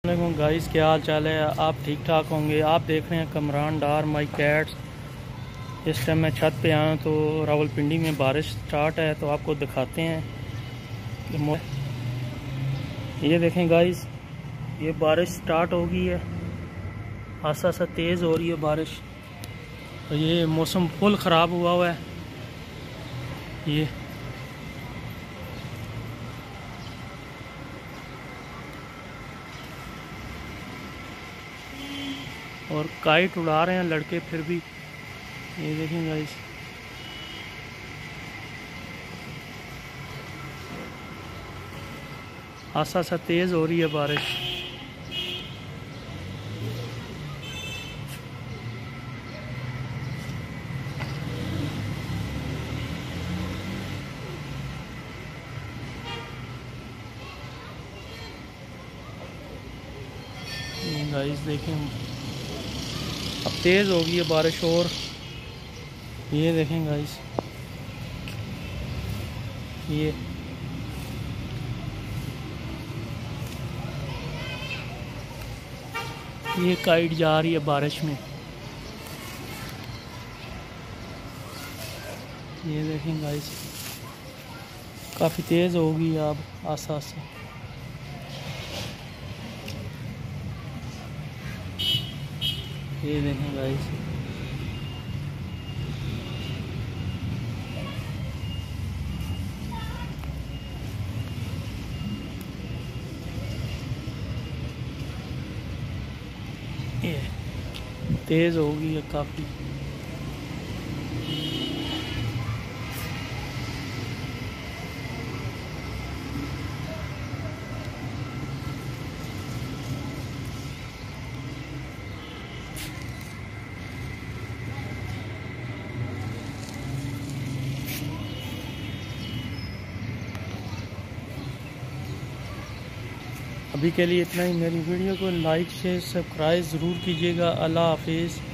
अस्सलामुअलैकुम गाइस, क्या हाल चाल है। आप ठीक ठाक होंगे। आप देख रहे हैं कमरान डार माई कैट्स। इस टाइम मैं छत पे आया हूँ तो रावलपिंडी में बारिश स्टार्ट है, तो आपको दिखाते हैं कि ये देखें गाइस, ये बारिश स्टार्ट हो गई है। आसा आसा तेज़ हो रही है बारिश। तो ये मौसम फुल ख़राब हुआ है। ये और काइट उड़ा रहे हैं लड़के फिर भी। ये देखें गाइस, आसा आसा तेज़ हो रही है बारिश। गाइस देखें, अब तेज़ हो गई है बारिश। और ये देखें गाइस, ये काइट जा रही है बारिश में। ये देखें गाइस, काफ़ी तेज़ हो गई अब आसा आसा। ये देखें गाइस, ये तेज़ हो गई है काफ़ी। अभी के लिए इतना ही। मेरी वीडियो को लाइक शेयर सब्सक्राइब ज़रूर कीजिएगा। अल्लाह हाफिज़।